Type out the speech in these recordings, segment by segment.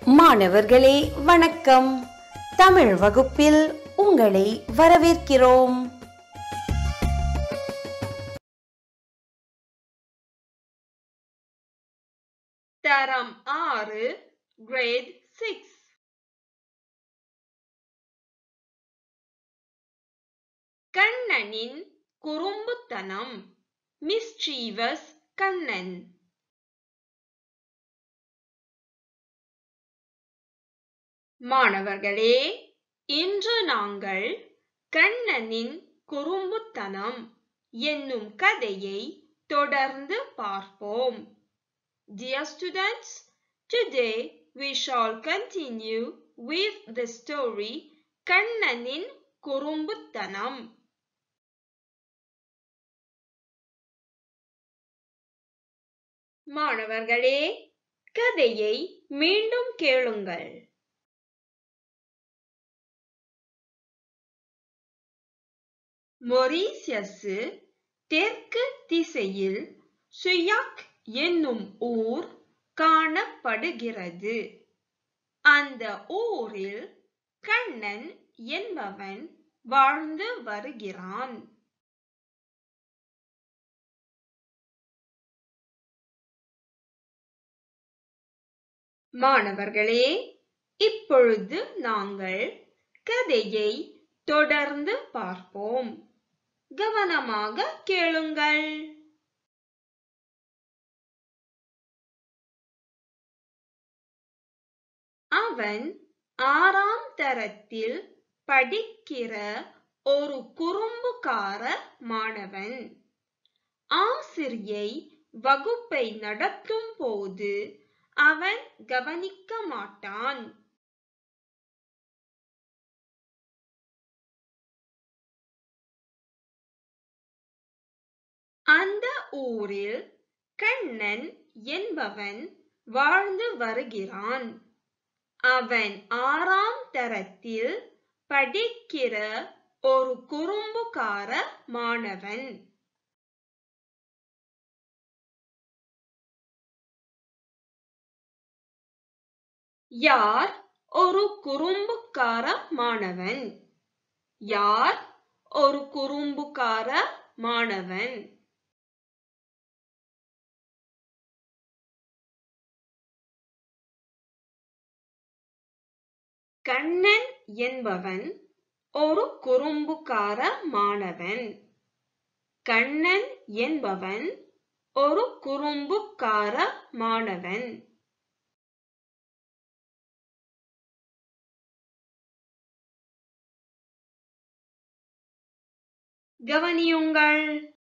மாணவர்களே வணக்கம். தமிழ் வகுப்பில் உங்களை வரவேற்கிறோம். தரம் 6 grade 6 கண்ணனின் குறும்புத்தனம் Mischievous Kannan. மாணவர்களே, இன்று நாங்கள் கண்ணனின் குறும்புத்தனம் என்னும் கதையை தொடர்ந்து பார்ப்போம். Dear students, today we shall continue with the story கண்ணனின் குறும்புத்தனம். மாணவர்களே, கதையை மீண்டும் கேளுங்கள். மொரீசியஸ் தெற்கு திசையில் சுயாக் என்னும் ஊர் காணப்படுகிறது. அந்த ஊரில் கண்ணன் என்பவன் வாழ்ந்து வருகிறான். மாணவர்களே, இப்பொழுது நாங்கள் கதையை தொடர்ந்து பார்ப்போம். கவனமாக கேளுங்கள். அவன் 6ஆம் தரத்தில் படிக்கிற ஒரு குறும்புக்கார மாணவன். ஆசிரியை வகுப்பை நடத்தும் போது அவன் கவனிக்க மாட்டான். அந்த ஊரில் கண்ணன் என்பவன் வாழ்ந்து வருகிறான். அவன் 6ஆம் தரத்தில் படிக்கிற ஒரு குறும்புக்கார மாணவன். யார் ஒரு குறும்புக்கார மாணவன்? யார் ஒரு குறும்புக்கார மாணவன்? கண்ணன் என்பவன் ஒரு குறும்புக்கார மாணவன். கண்ணன் என்பவன் ஒரு குறும்புக்கார மாணவன். கவனியுங்கள்.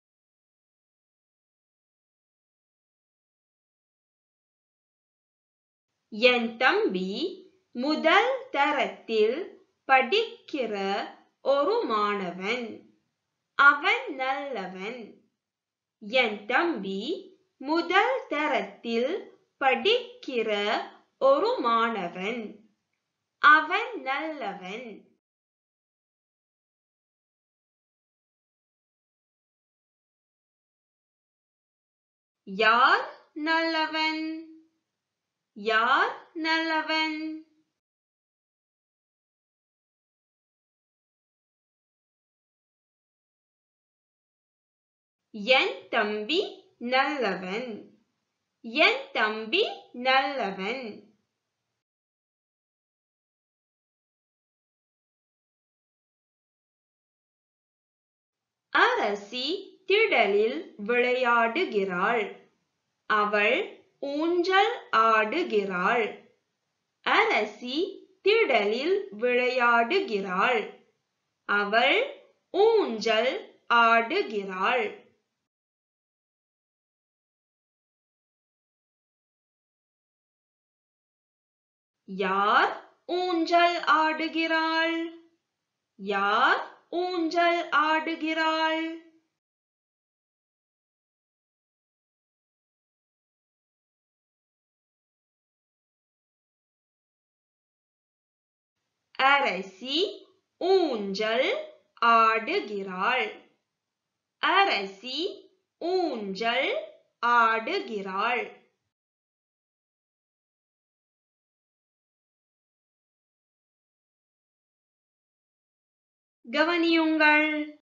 என் தம்பி முதல் தரத்தில் படிக்கிற ஒரு மாணவன். அவன் நல்லவன். என் தம்பி முதல் தரத்தில் படிக்கிற ஒரு மாணவன். அவன் நல்லவன். யார் நல்லவன்? யார் நல்லவன்? என் தம்பி நல்லவன். என் தம்பி நல்லவன். அரசி திடலில் விளையாடுகிறாள். அவள் ஊஞ்சல் ஆடுகிறாள். அரசி திடலில் விளையாடுகிறாள். அவள் ஊஞ்சல் ஆடுகிறாள். யார் ஊஞ்சல் ஆடுகிறாள்? யார் ஊஞ்சல் ஆடுகிறாள்? அரசி ஊஞ்சல் ஆடுகிறாள். அரசி ஊஞ்சல் ஆடுகிறாள். கவனியுங்கள்.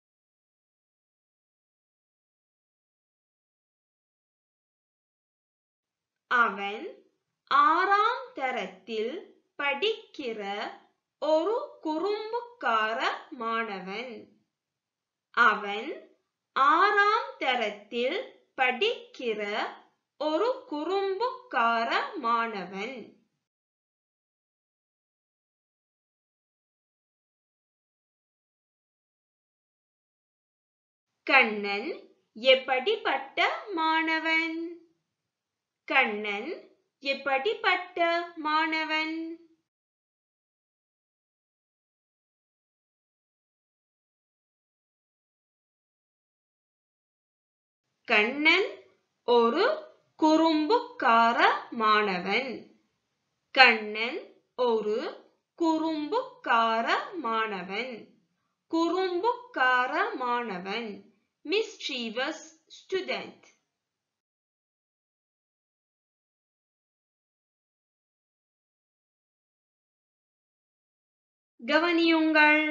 அவன் 6ஆம் தரத்தில் படிக்கிற ஒரு குறும்புக்கார மாணவன். அவன் 6ஆம் தரத்தில் படிக்கிற ஒரு குறும்புக்கார மாணவன். கண்ணன் எப்படிப்பட்ட மாணவன்? கண்ணன் எப்படிப்பட்ட மாணவன்? கண்ணன் ஒரு குறும்புக்கார மாணவன். கண்ணன் ஒரு குறும்புக்கார மாணவன். குறும்புக்கார மாணவன். Mischievous student. கவனியுங்கள்.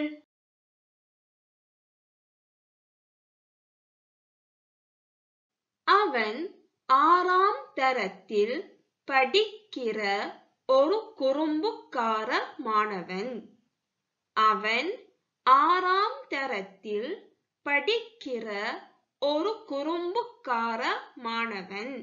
அவன் 6ஆம் தரத்தில் படிக்கிற ஒரு குறும்புக்கார மாணவன். அவன் 6ஆம் தரத்தில் படிக்கிற ஒரு குறும்புக்கார மாணவன்.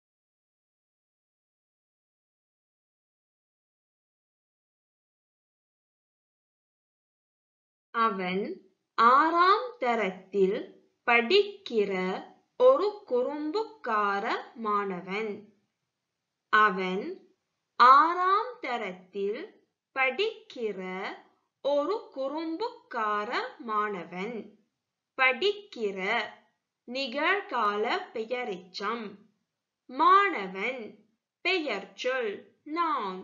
அவன் 6ஆம் தரத்தில் படிக்கிற ஒரு குறும்புக்கார மாணவன். அவன் 6ஆம் தரத்தில் படிக்கிற ஒரு குறும்புக்கார மாணவன். படிக்கிற நிகழ்கால பெயரெச்சம். மாணவன் பெயர்ச்சொல் noun.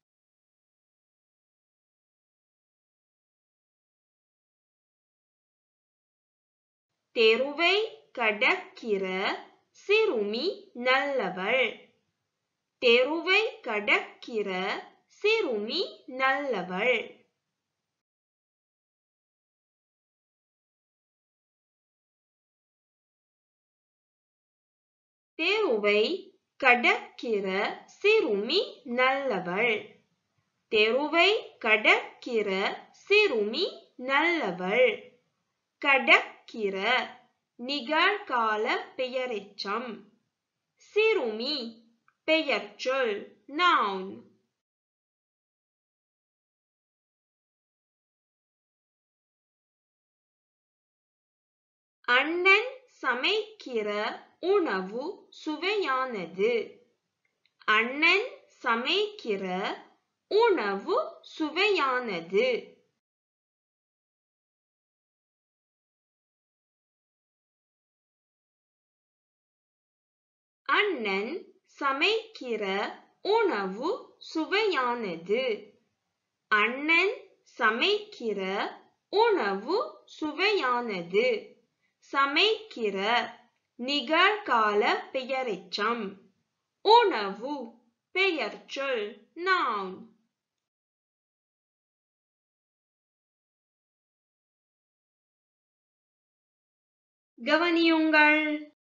தெருவை கடக்கிற சிறுமி நல்லவள். தெருவை கடக்கிற சிறுமி நல்லவள். தெருவை கடக்கிற சிறுமி நல்லவள். தெருவை கடக்கிற சிறுமி நல்லவள். கடக்கிற நிகழ்கால பெயரெச்சம். சிறுமி பெயர்ச்சொல் noun. அண்ணன் சமைக்கிற உணவு சுவையானது. அண்ணன் சமைக்கிற உணவு சுவையானது. அண்ணன் சமைக்கிற உணவு சுவையானது. அண்ணன் சமைக்கிற உணவு சுவையானது. சமைக்கிற நிகழ்கால பெயரெச்சம். உணவு பெயர்ச்சொல் noun. கவனியுங்கள்.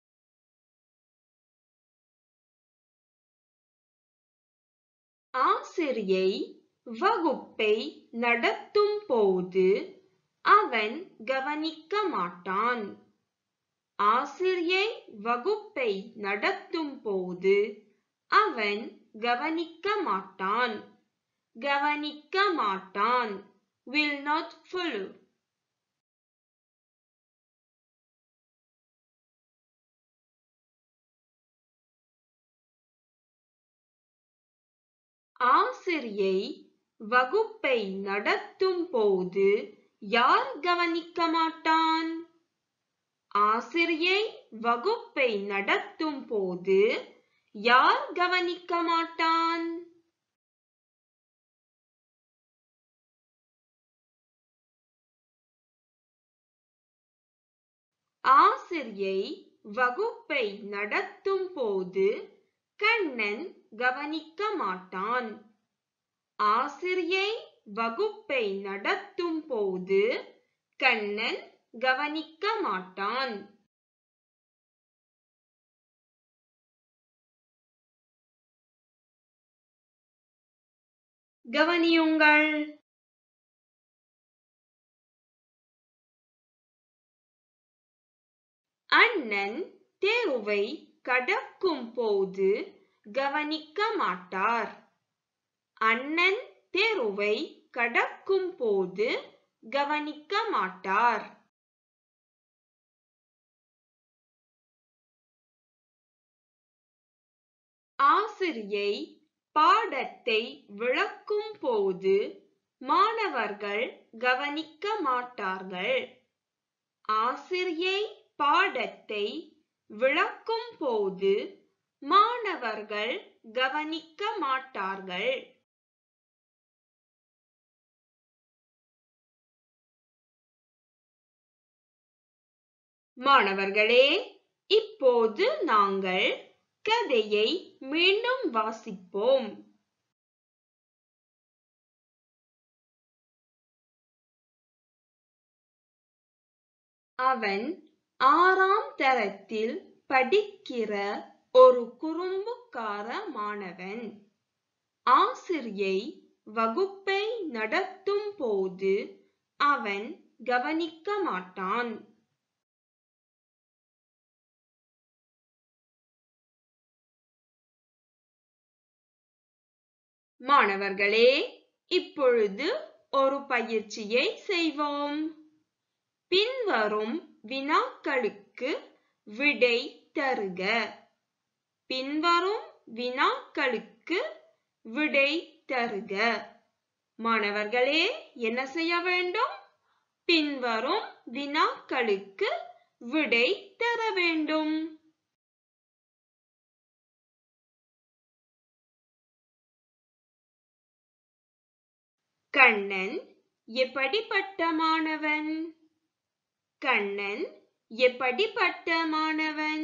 ஆசிரியை வகுப்பை நடத்தும் போது அவன் கவனிக்க மாட்டான். ஆசிரியை வகுப்பை நடத்தும் போது அவன் கவனிக்க மாட்டான். கவனிக்க மாட்டான் will not follow. ஆசிரியை வகுப்பை நடத்தும் போது யார் கவனிக்க மாட்டான்? ஆசிரியை வகுப்பை நடத்தும் போது யார் கவனிக்க மாட்டான்? ஆசிரியை வகுப்பை நடத்தும் போது கண்ணன் கவனிக்க மாட்டான். ஆசிரியை வகுப்பை நடத்தும் போது கண்ணன் கவனிக்க மாட்டான். கவனியுங்கள். அண்ணன் தெருவை கடக்கும் போது கவனிக்க மாட்டார். அண்ணன் தெருவை கடக்கும் போது கவனிக்க மாட்டார். ஆசிரியை பாடத்தை விளக்கும் போது மாணவர்கள் கவனிக்க மாட்டார்கள். ஆசிரியை பாடத்தை விளக்கும் போது மாணவர்கள் கவனிக்க மாட்டார்கள். மாணவர்களே, இப்போது நாங்கள் கதையை மீண்டும் வாசிப்போம். அவன் 6ஆம் தரத்தில் படிக்கிற ஒரு குறும்புக்கார மாணவன். ஆசிரியை வகுப்பை நடத்தும் போது அவன் கவனிக்க மாட்டான். மாணவர்களே, இப்பொழுது ஒரு பயிற்சியை செய்வோம். பின்வரும் வினாக்களுக்கு விடை தருக. பின்வரும் வினாக்களுக்கு விடை தருக. மாணவர்களே, என்ன செய்ய வேண்டும்? பின்வரும் வினாக்களுக்கு விடை தர வேண்டும். கண்ணன் எப்படிப்பட்ட மாணவன்? கண்ணன் எப்படிப்பட்ட மாணவன்?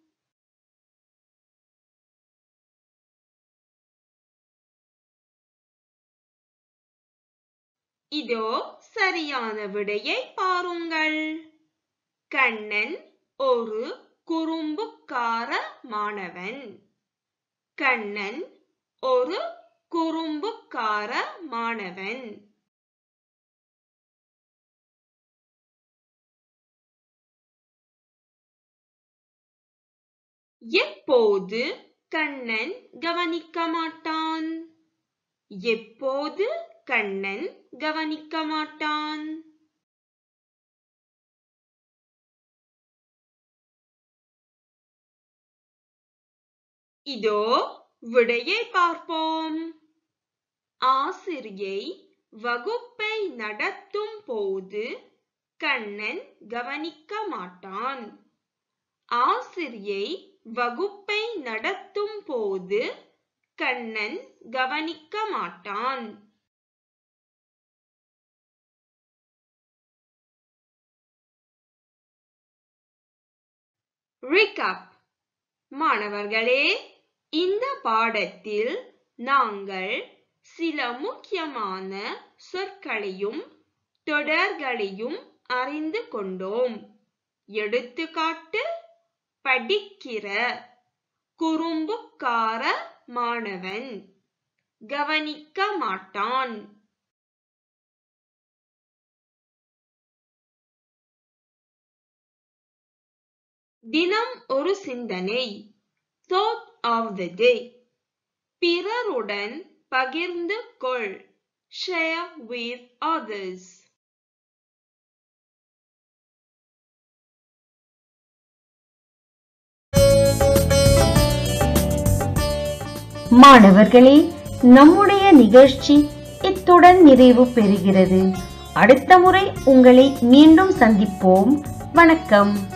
இதோ சரியான விடையை பாருங்கள். கண்ணன் ஒரு குறும்புக்கார மாணவன். கண்ணன் ஒரு குறும்புக்கார மாணவன். எப்போது கண்ணன் கவனிக்க மாட்டான்? எப்போது கண்ணன் கவனிக்க மாட்டான்? இதோ விடையை பார்ப்போம். ஆசிரியை வகுப்பை நடத்தும் போது கண்ணன் கவனிக்க மாட்டான். ஆசிரியை வகுப்பை நடத்தும் போது கண்ணன் கவனிக்க மாட்டான். Recap. மாணவர்களே, இந்த பாடத்தில் நாங்கள் சில முக்கியமான சொற்களையும் தொடர்களையும் அறிந்து கொண்டோம். எடுத்துக்காட்டு: படிக்கிற, குறும்புக்கார மாணவன், கவனிக்க மாட்டான். தினம் ஒரு சிந்தனை, thought of the day. பிறருடன் பகிர்ந்து கொள், share with others. மாணவர்களே, நம்முடைய நிகழ்ச்சி இத்துடன் நிறைவு பெறுகிறது. அடுத்த முறை உங்களை மீண்டும் சந்திப்போம். வணக்கம்.